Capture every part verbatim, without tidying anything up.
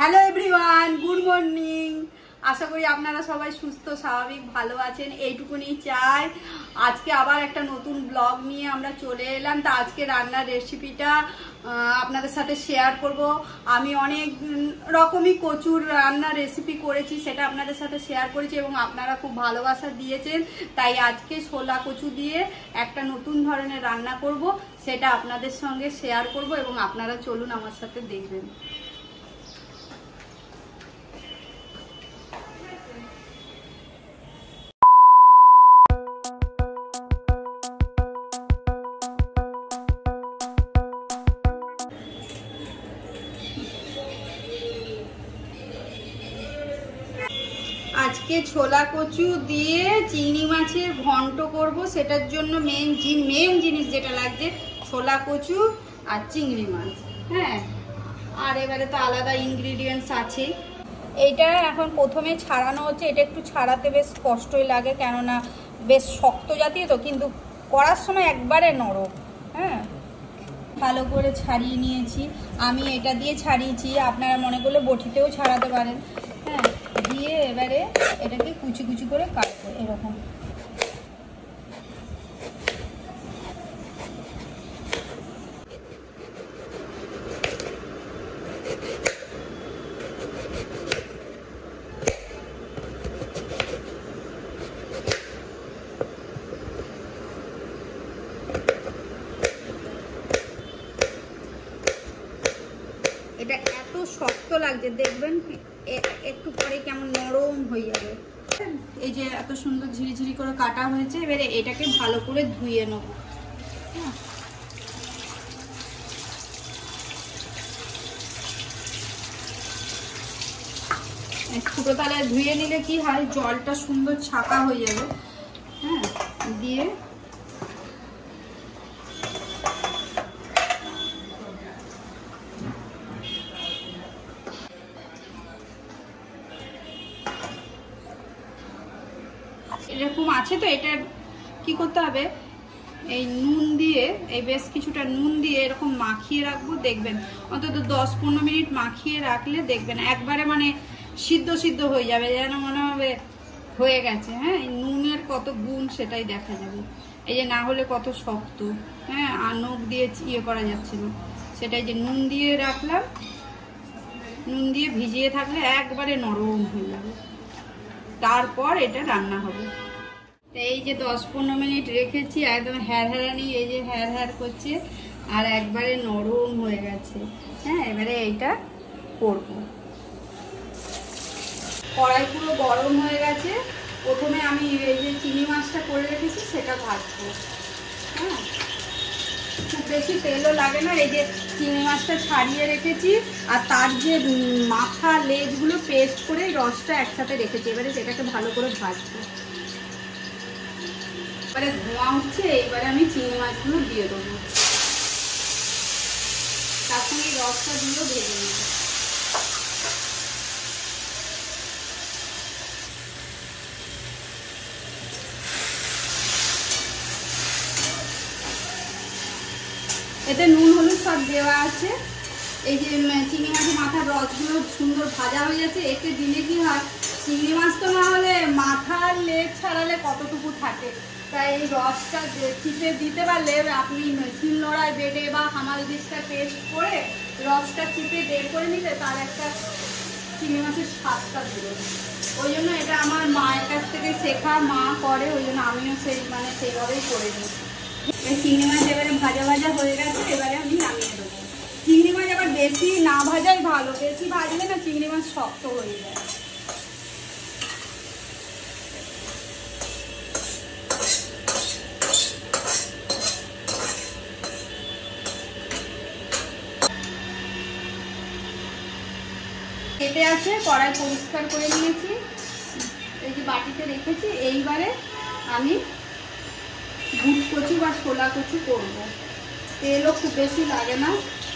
Hello everyone, good morning. আশা করি আপনারা সবাই সুস্থ স্বাভাবিক ভালো আছেন, এইটুকুনি চাই। আজকে আবার একটা নতুন ব্লগ নিয়ে আমরা চলে এলাম। তা আজকে রান্নার রেসিপিটা আপনাদের সাথে শেয়ার করব। আমি অনেক রকমই কচুর রান্নার রেসিপি করেছি, সেটা আপনাদের সাথে শেয়ার করেছি এবং আপনারা খুব ভালোবাসা দিয়েছেন। তাই আজকে ছোলা কচু দিয়ে একটা নতুন ধরনের রান্না করব, সেটা আপনাদের সঙ্গে শেয়ার করব এবং আপনারা চলুন আমার সাথে দেখবেন। আজকে ছোলা কচু দিয়ে চিংড়ি মাছের ঘন্ট করব। সেটার জন্য মেন মেন জিনিস যেটা লাগছে ছোলা কচু আর চিংড়ি মাছ। হ্যাঁ, আর এবারে তো আলাদা ইনগ্রিডিয়েন্টস আছে। এইটা এখন প্রথমে ছাড়ানো হচ্ছে। এটা একটু ছাড়াতে বেশ কষ্টই লাগে, কেননা বেশ শক্ত জাতীয় তো, কিন্তু করার সময় একবারে নরম। হ্যাঁ, ভালো করে ছাড়িয়ে নিয়েছি। আমি এটা দিয়ে ছাড়িয়েছি, আপনারা মনে করলে বটিতেও ছাড়াতে পারেন। হ্যাঁ, দিয়ে এবারে এটাকে কুচি কুচি করে কাটবো এরকম। এটা এত শক্ত লাগছে, দেখবেন একটু পরে কেমন নরম হয়ে যাবে। এই যে এত সুন্দর ঝিরিঝিরি করে কাটা হয়েছে, এবারে এটাকে ভালো করে ধুয়ে নেব। ছোটো তালায় ধুয়ে নিলে কি হয়, জলটা সুন্দর ছাকা হয়ে যাবে। হ্যাঁ, দিয়ে এরকম আছে তো, এটা কি করতে হবে, এই নুন দিয়ে, এই বেশ কিছুটা নুন দিয়ে এরকম মাখিয়ে রাখবো। দেখবেন অন্তত দশ পনেরো মিনিট মাখিয়ে রাখলে দেখবেন একবারে মানে সিদ্ধ সিদ্ধ হয়ে যাবে, যেন মনে হবে হয়ে গেছে। হ্যাঁ, নুনের কত গুণ সেটাই দেখা যাবে। এই যে না হলে কত শক্ত, হ্যাঁ, আর নখ দিয়ে ইয়ে করা যাচ্ছে না। সেটাই যে নুন দিয়ে রাখলাম, নুন দিয়ে ভিজিয়ে থাকলে একবারে নরম হয়ে যাবে। তারপর এটা রান্না হবে। এই যে দশ পনেরো মিনিট রেখেছি, একদম হ্যার হ্যারানি, এই যে হ্যার হ্যার করছে আর একবারে নরম হয়ে গেছে। হ্যাঁ, এবারে এইটা করব। কড়াই পুরো গরম হয়ে গেছে। প্রথমে আমি এই যে চিংড়ি মাছটা করে রেখেছি সেটা ভাজবো। হ্যাঁ, খুব বেশি তেলও লাগে না। এই যে চিংড়ি মাছটা ছাড়িয়ে রেখেছি আর তার যে মাথা লেজগুলো পেস্ট করে রসটা একসাথে রেখেছি। এবারে সেটাকে ভালো করে ভাজবো। এবারে ধোঁয়া উঠছে, এইবারে আমি চিংড়ি মাছগুলো দিয়ে দেবো, তার সঙ্গে রসটা দিয়েও ভেজে নেব। এতে নুন হলুদ সব দেওয়া আছে। এই যে চিংড়ি মাছের মাথার রসগুলো সুন্দর ভাজা হয়ে যাচ্ছে। এতে দিলে কি হয়, চিংড়ি মাছ তো না হলে মাথার লেজ ছাড়ালে কতটুকু থাকে, তাই এই রসটা চিপে দিতে পারলে আপনি শিলনোড়ায় বেটে বা হামাল দিসটা পেস্ট করে রসটা চিপে বের করে নিলে তার একটা চিংড়ি মাছের স্বাদটা বেরোবে। ওই জন্য এটা আমার মায়ের কাছ থেকে শেখা, মা করে, ওই জন্য আমিও সেই মানে সেইভাবেই করে নিই। এই চিংড়ি মাছ এবারে ভাজা ভাজা হয়ে গেছে, এবারে আমি নামিয়ে দেবো। চিংড়ি মাছ আবার বেশি না ভাজাই ভালো, বেশি ভাজলে না চিংড়ি মাছ শক্ত হয়ে যায়। কেটে আছে, কড়াই পরিষ্কার করে নিয়েছি, এই যে বাটিতে রেখেছি। এইবারে আমি বুট কচু বা ছোলা কচু করব। তেলও খুব বেশি লাগে না,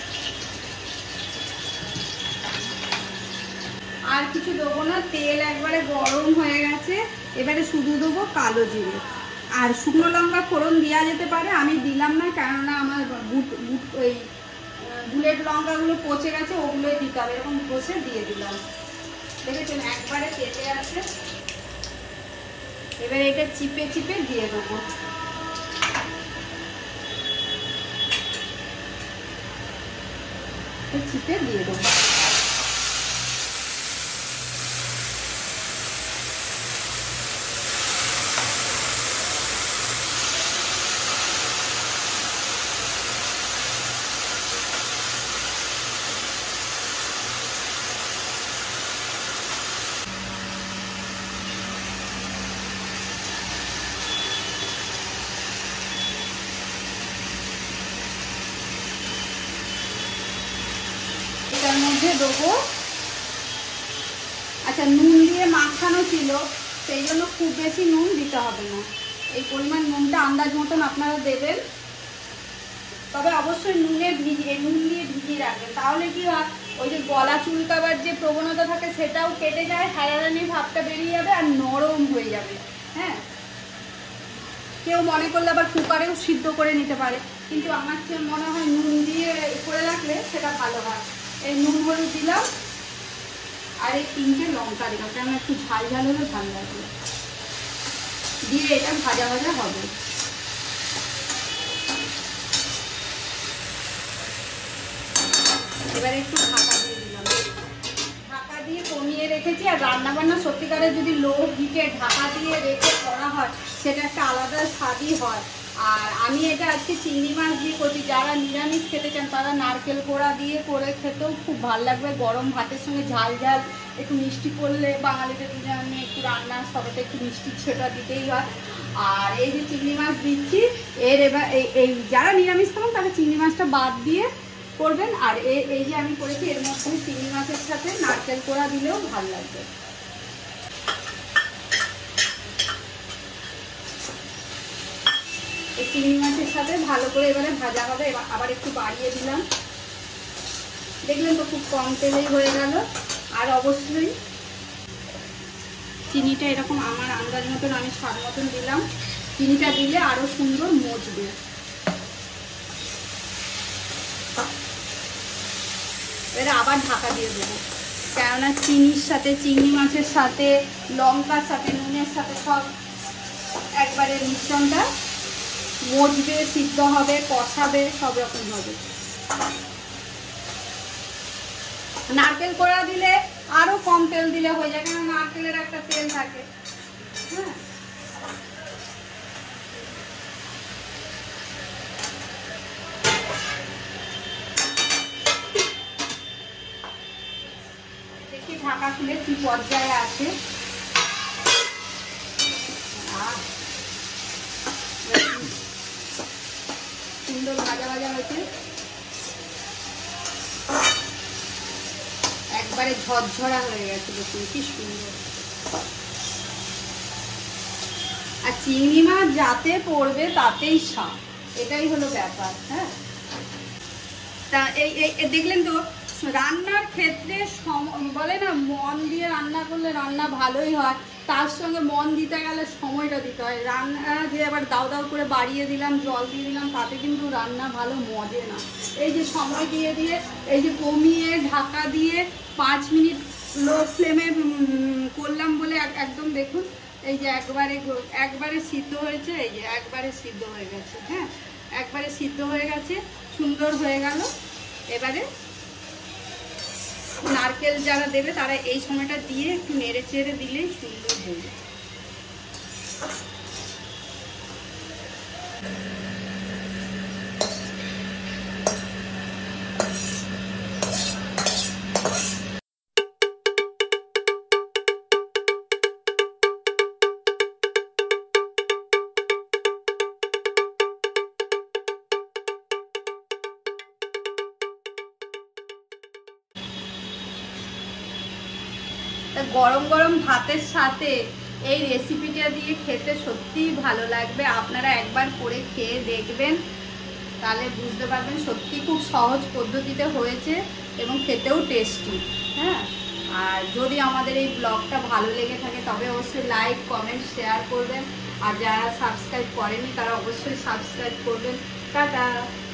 আর কিছু দেবো না। তেল একবারে গরম হয়ে গেছে। এবারে শুধু দেবো কালো জিরে আর শুকনো লঙ্কা ফোড়ন দেওয়া যেতে পারে, আমি দিলাম না, কেননা আমার বুট বুট ওই বুলেট লঙ্কাগুলো পচে গেছে, ওগুলোই দিতে হবে। এরকম ঘষে দিয়ে দিলাম, দেখেছেন একবারে কেটে আছে। এবার এটা চিপে চিপে দিয়ে দেবো। চিপে দিয়ে দেবো। এটার মধ্যে দেবো, আচ্ছা নুন দিয়ে মাখানো ছিল সেই জন্য খুব বেশি নুন দিতে হবে না, এই পরিমাণ নুনটা আন্দাজ মতন আপনারা দেবেন। তবে অবশ্যই নুনে ভিজিয়ে নুন দিয়ে ভিজিয়ে রাখবেন, তাহলে কি হয় ওই যে গলা চুলকাবার যে প্রবণতা থাকে সেটাও কেটে যায়, হারারানি ভাবটা বেরিয়ে যাবে আর নরম হয়ে যাবে। হ্যাঁ, কেউ মনে করলে আবার কুকারেও সিদ্ধ করে নিতে পারে, কিন্তু আমার মনে হয় নুন দিয়ে করে রাখলে সেটা ভালো হয়। এই নুন হলুদ দিলাম আর এই তিনটে লঙ্কা দিলাম, কেন একটু ঝাল ঝাল হলে ভালো লাগবে। দিয়ে এটা ভাজা ভাজা হবে। এবারে একটু ঢাকা দিয়ে দিলাম, ঢাকা দিয়ে কমিয়ে রেখেছি। আর রান্না বান্না সত্যিকারের যদি লো হিটে ঢাকা দিয়ে রেখে করা হয় সেটা একটা আলাদা স্বাদই হয়। আর আমি এটা আজকে চিংড়ি মাছ দিয়ে করছি, যারা নিরামিষ খেতে চান তারা নারকেল কোড়া দিয়ে করে খেতেও খুব ভালো লাগবে। গরম ভাতের সঙ্গে ঝাল ঝাল একটু মিষ্টি করলে বাঙালিদের জন্য একটু রান্না সবাইতে একটু মিষ্টি সেটা দিতেই হয়। আর এই যে চিংড়ি মাছ দিচ্ছি এর এবার এই যারা নিরামিষ খাবেন তারা চিংড়ি মাছটা বাদ দিয়ে করবেন। আর এই যে আমি করেছি এর মধ্যে চিংড়ি মাছের সাথে নারকেল কোড়া দিলেও ভালো লাগবে। এই চিংড়ি মাছের সাথে ভালো করে এবারে ভাজা হবে। এবার আবার একটু বাড়িয়ে দিলাম, দেখলেন তো খুব কম তেলেই হয়ে গেল। আর অবশ্যই চিনিটা এরকম আমার আন্দাজ মতন আমি স্বাদ মতন দিলাম, চিনিটা দিলে আরো সুন্দর মজবে। এবারে আবার ঢাকা দিয়ে দেবো, কেননা চিনির সাথে চিংড়ি মাছের সাথে লঙ্কার সাথে নুনের সাথে সব একবারে মিশ্রণটা মজবে, সিদ্ধ হবে, কষাবে, সব রকম হবে। নারকেল কোড়া দিলে আরো কম তেল দিলে হয়ে যায়, কারণ নারকেলের একটা তেল থাকে। হ্যাঁ, দেখি ঢাকা খুলে কি পর্যায়ে আছে। সুন্দর ভাজা ভাজা হয়েছে, একবারে ঝরঝরা হয়ে গেছে, দেখুন কি সুন্দর। আর চিংড়ি মাছ যাতে পড়বে তাতেই স্বাদ, এটাই হলো ব্যাপার। হ্যাঁ, তা এই দেখলেন তো রান্নার ক্ষেত্রে বলে না মন দিয়ে রান্না করলে রান্না ভালোই হয়, তার সঙ্গে মন দিতে গেলে সময়টা দিতে হয়। রান্না যে আবার দাও দাও করে বাড়িয়ে দিলাম, জল দিয়ে দিলাম, তাতে কিন্তু রান্না ভালো মজে না। এই যে সময় দিয়ে দিয়ে এই যে কমিয়ে ঢাকা দিয়ে পাঁচ মিনিট লো ফ্লেমে করলাম বলে একদম দেখুন এই যে একবারে একবারে সিদ্ধ হয়েছে, এই যে একবারে সিদ্ধ হয়ে গেছে। হ্যাঁ, একবারে সিদ্ধ হয়ে গেছে, সুন্দর হয়ে গেল। এবারে নারকেল যারা দেবে তারা এই সময়টা দিয়ে একটু নেড়ে চেড়ে দিলেই সুন্দর হয়ে যায়। গরম গরম ভাতের সাথে এই রেসিপিটা দিয়ে খেতে সত্যিই ভালো লাগবে। আপনারা একবার করে খেয়ে দেখবেন, তাহলে বুঝতে পারবেন সত্যি খুব সহজ পদ্ধতিতে হয়েছে এবং খেতেও টেস্টি। হ্যাঁ, আর যদি আমাদের এই ব্লগটা ভালো লেগে থাকে তবে অবশ্যই লাইক কমেন্ট শেয়ার করবেন। আর যারা সাবস্ক্রাইব করেনি তারা অবশ্যই সাবস্ক্রাইব করবেন। টাটা।